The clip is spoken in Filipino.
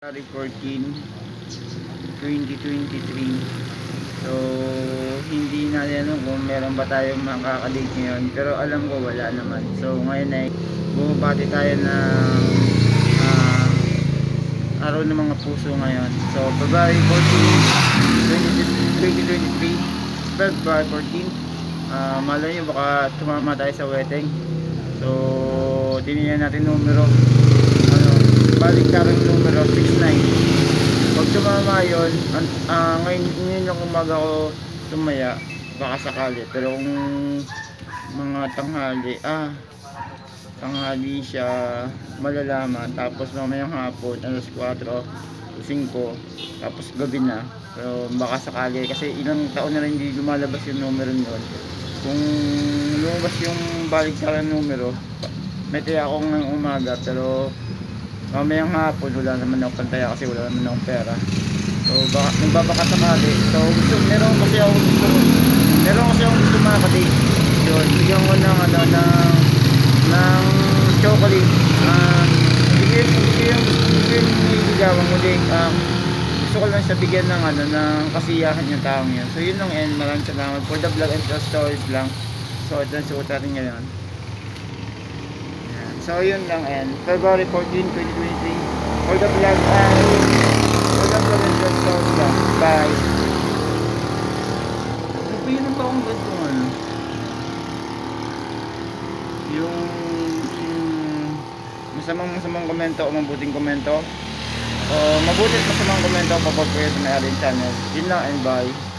February 14, 2023. So hindi na alam kung meron ba tayong makakadate ngayon, pero alam ko wala naman. So ngayon ay bumabati tayo ng araw ng mga puso ngayon. So February 14, 2023, February 14. Malay nyo baka tumama tayo sa wedding. So tinignan natin numero, balik karang numero 69. Pag tumama yun, ngayon yung umaga ko tumaya, baka sakali. Pero kung mga tanghali siya, malalaman. Tapos mamayang hapon, alas 4 o 5, tapos gabi na. Pero baka sakali, kasi ilang taon na rin hindi lumalabas yung numero nun. Kung lumabas yung balik karang numero, may taya akong ng umaga, pero mamayang hapon wala naman akong pantaya kasi wala naman akong pera. So baka nagbabaka sakali. So meron kasi akong gusto makakadate. So bigyan ko ng ng chocolate. Bigyan niligawan mo din. Gusto ko lang siya bigyan ng ng kasiyahan yung taong yun. So yun lang, and maraming salamat for the vlog and the stories lang. So ito ang suot natin ngayon. So yun lang, and February 14, 2023 for the vlog and the stories lang. Bye. Napinan pa akong ganito yung masamang komento o mabuting komento, o mabuting masamang komento, papag-pwede na rin channel. Yun lang, and bye.